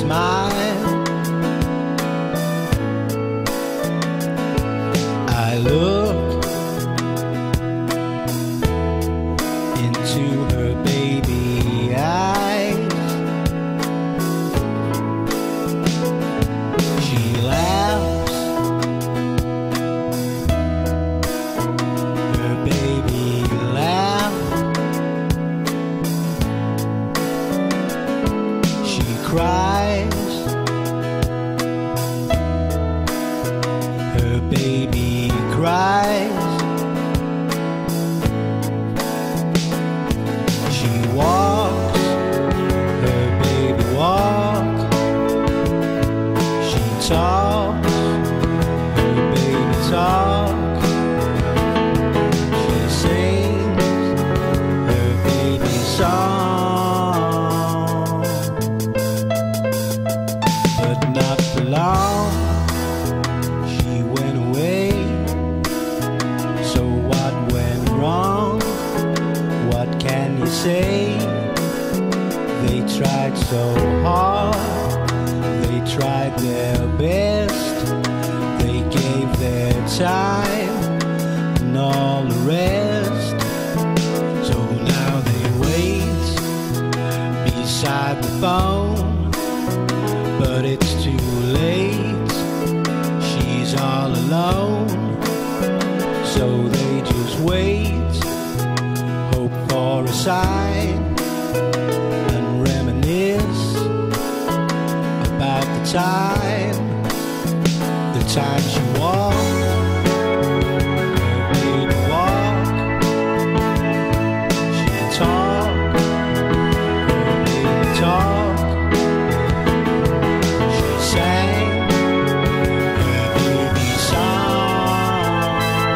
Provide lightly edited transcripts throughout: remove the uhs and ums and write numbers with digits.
smile. I look into her baby eyes. She laughs, her baby laugh. She cries, her baby cries. She walks, her baby walks. She talks, her baby talks. She sings her baby song. But not for long, she went away. So what went wrong? What can you say? They tried so hard, they tried their best, they gave their time and all the rest. So now they wait beside the phone, but it's too late, she's all alone. So they just wait, hope for a sign, and reminisce about the time she walked, her baby walked. She talked, her baby talked. She sang her baby song.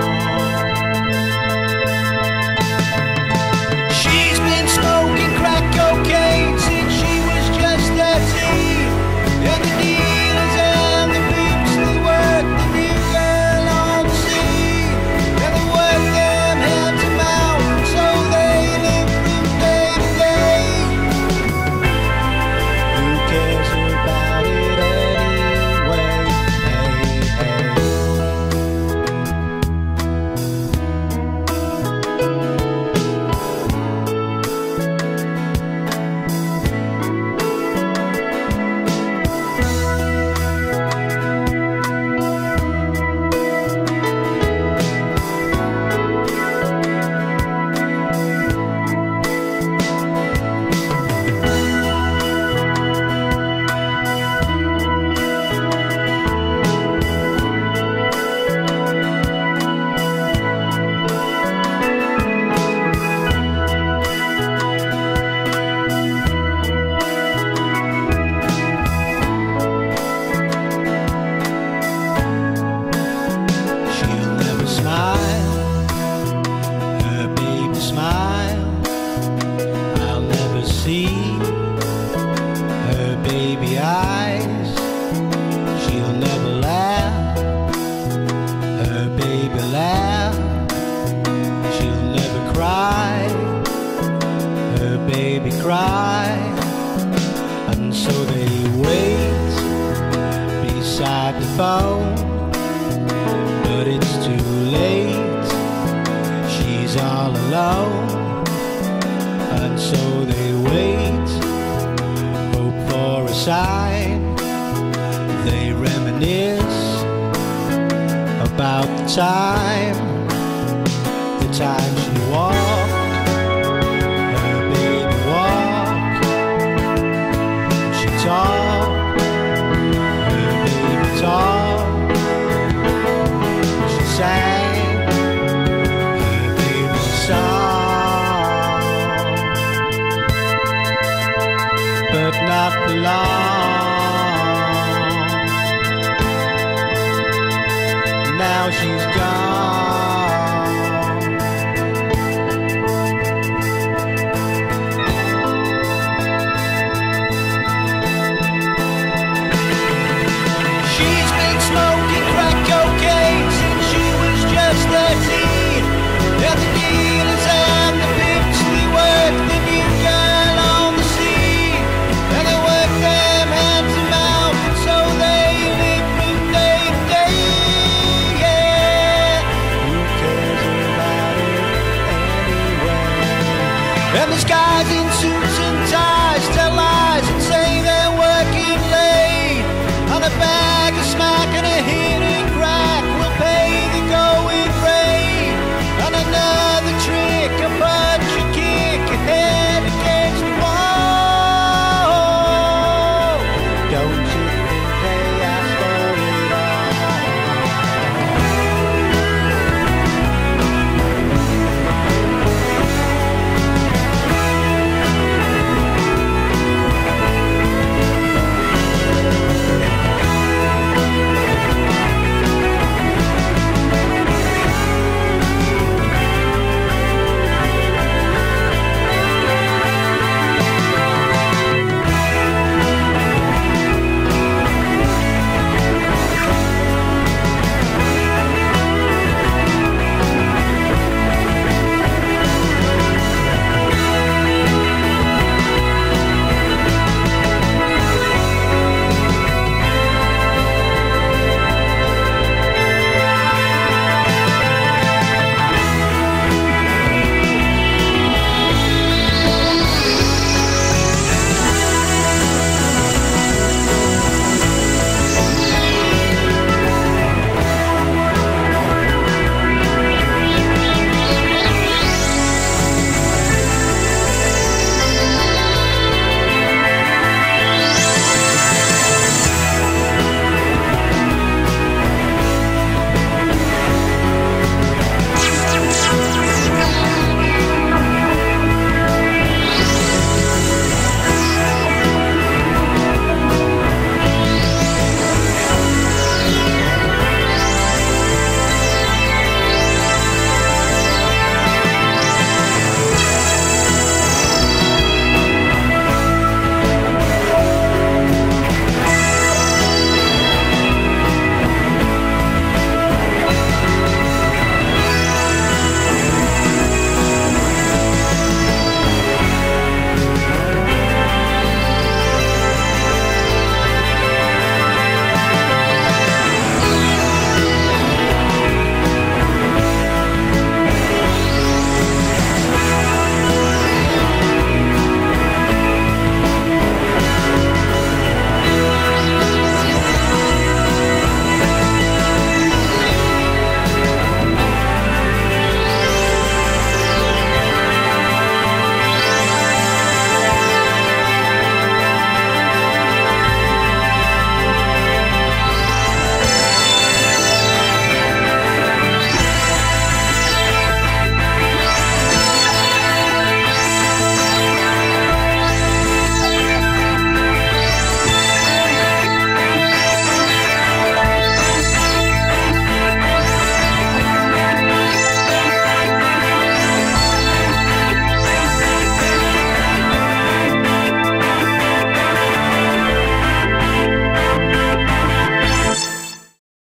She's been smoking crack cocaine since she was just 13. And the dealers and the peeps, they work the new girl on the scene. And they work them hand to mouth, so they live from day to day. Who cares about it anyway? Hey, hey. She'll never smile, her baby smile. I'll never see her baby eyes. She'll never laugh, her baby laugh. She'll never cry, her baby cry. And so they wait beside the phone, but it's too late, she's all alone. And so they wait, hope for a sign. They reminisce about the time she walked, her baby walked. She talked, her baby talked. She sang her baby song, but not for long. Now she's gone.